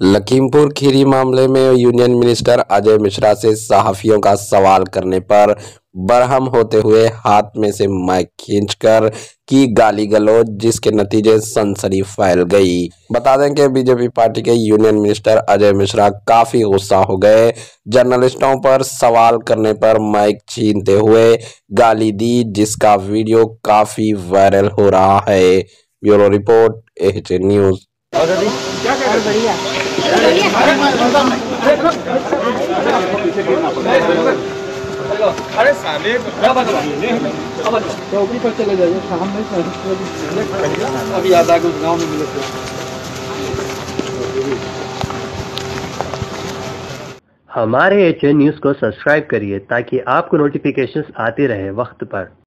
लखीमपुर खीरी मामले में union minister Ajay Mishra से सहाफियों का सवाल करने पर बरहम होते हुए हाथ में से माइक खींचकर की गाली गलौज, जिसके नतीजे सनसनी फैल गई। बता दें कि बीजेपी पार्टी के यूनियन मिनिस्टर अजय मिश्रा काफी गुस्सा हो गए। जर्नलिस्टों पर सवाल करने पर माइक छीनते हुए गाली दी, जिसका वीडियो काफी वायरल हो रहा है। Bureau report, AHA news. क्या बढ़िया अरे साले चौकी पर चले जाइए, सामने अभी आधा कुछ गाँव में मिले थे। हमारे एएचए न्यूज़ को सब्सक्राइब करिए ताकि आपको नोटिफिकेशंस आते रहे वक्त पर।